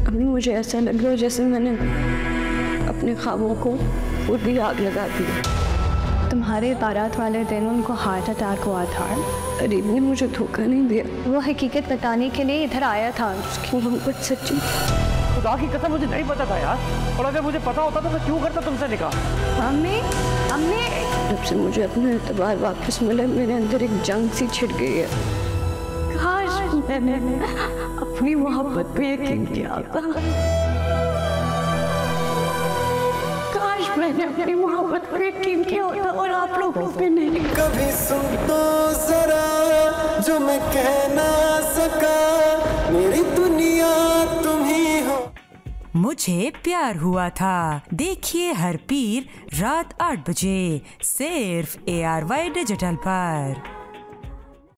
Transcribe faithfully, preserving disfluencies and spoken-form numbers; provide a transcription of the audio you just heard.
अभी मुझे ऐसा लग रहा है जैसे मैंने अपने ख्वाबों को पूरी आग लगा दी। तुम्हारे बारात वाले दिन उनको हार्ट अटैक हुआ था। करीब ने मुझे धोखा नहीं दिया। वो हकीकत बताने के लिए इधर आया था। उसकी मोहब्बत सच्ची। खुदा की कसम मुझे नहीं पता था यार, और अगर मुझे पता होता तो मैं क्यों करता तुमसे निकाह। अम्मी, अम्मी, जब से मुझे अपना एतबार वापस मिला मेरे अंदर एक जंग सी छिड़ गई है। काश मैंने अपनी मोहब्बत पे यकीन किया था। काश मैंने अपनी मोहब्बत पे यकीन किया होता और आप लोगों पे नहीं। कभी सुन तो जरा जो मैं कह ना सका, मेरी दुनिया तुम ही हो। मुझे प्यार हुआ था। देखिए हर पीर रात आठ बजे सिर्फ ए आर वाई डिजिटल पर।